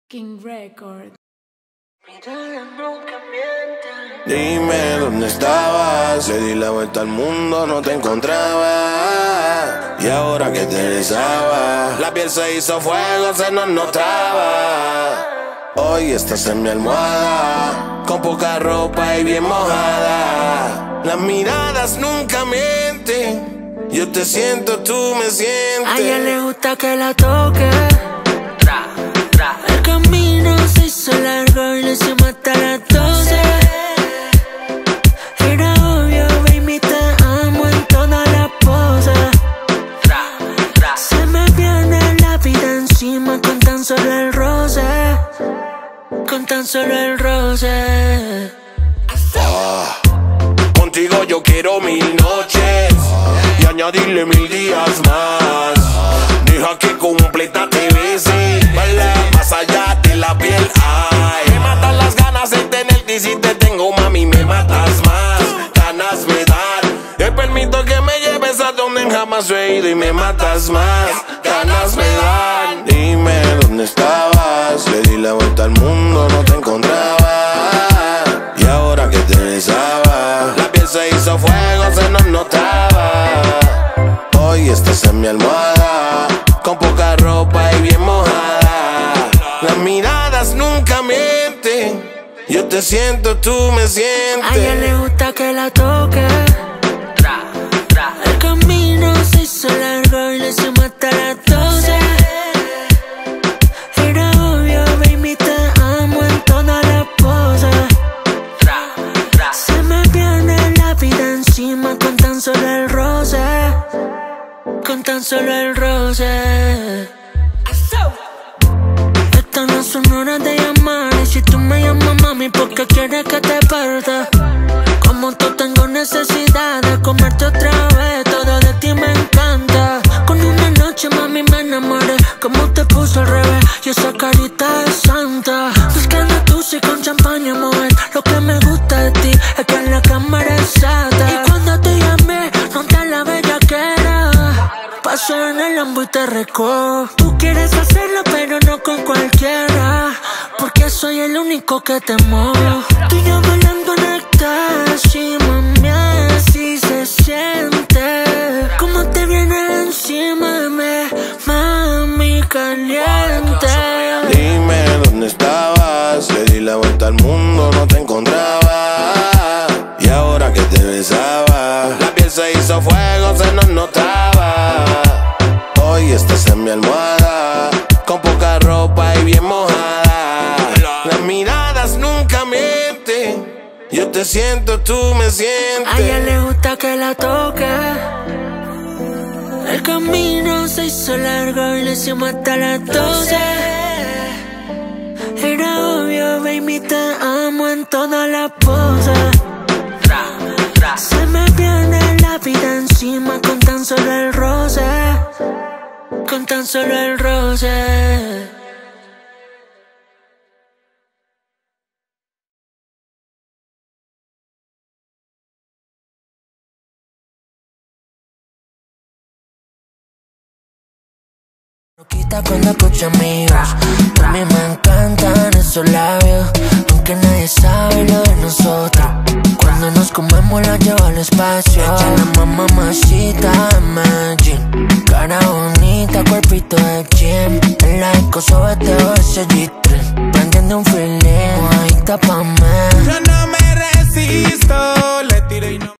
King Record. Dime dónde estabas, le di la vuelta al mundo, no te encontraba. Y ahora que te besaba, la piel se hizo fuego, se nos notaba. Hoy estás en mi almohada, con poca ropa y bien mojada. Las miradas nunca mienten, yo te siento, tú me sientes. A ella le gusta que la toque. El camino se hizo largo y le hicimos hasta las 12. Era obvio, baby, te amo en todas las poses. Se me viene la vida encima con tan solo el roce. Con tan solo el roce. Contigo yo quiero 1000 noches y añadirle 1000 días más. Deja que completa te bese, baila más allá de la piel. Ay, me matan las ganas de tenerte y si te tengo, mami, me matas más. Ganas me dan, te permito que me lleves a donde jamás he ido y me matas más. Ganas me dan. Dime dónde estabas, le di la vuelta al mundo, no te encontraba. Y ahora que te besaba, la piel se hizo fuego, se nos notaba. Hoy estás en mi almohada, con poca ropa y bien mojada. Las miradas nunca mienten, yo te siento, tú me sientes. A ella le gusta que la toque. El camino se hizo largo y le hicimos hasta las 12. Era obvio, baby, te amo en todas las poses. Se me viene la vida encima con tan solo el roce. Con tan solo el roce. Estas no son horas de llamar. Y si tú me llamas, mami, porque quieres que te parta. Como tú tengo necesidad de comerte otra vez. Todo de ti me encanta. Con una noche, mami, me enamoré. Como te puso al revés y esa carita de santa. Buscando tú sí con champaña, mujer. Lo que me gusta de ti es que en la cámara es sata. Y cuando te llamé, no te la bellaquera. Paso en el Lambo y te recojo. Tú quieres hacerlo, pero no con cualquiera. Porque soy el único que te muevo. Tú y yo bailando en el taxi, mami, así se siente. Como te viene encima, mami, caliente. Dime dónde estabas, le di la vuelta al mundo, no te encontraba. Y ahora que te besaba, la piel se hizo fuego, se nos notaba. Hoy estás en mi almohada, con poca ropa y bien mojada. Las miradas nunca mienten, yo te siento, tú me sientes. A ella le gusta que la toque. El camino se hizo largo y le hicimos hasta las 12. Era obvio, baby, te amo en todas las poses. Se me viene la vida encima con tan solo el roce. Con tan solo el roce. Loquita cuando escucho amigos, a mí me encantan esos labios. Aunque nadie sabe lo de nosotros, cuando nos comemos la llevo al espacio. Ella la mamacita de Medellín, cara bonita, cuerpito de gym. En la disco sobre ese G3, prendiendo un feeling, mojadita pa' mí.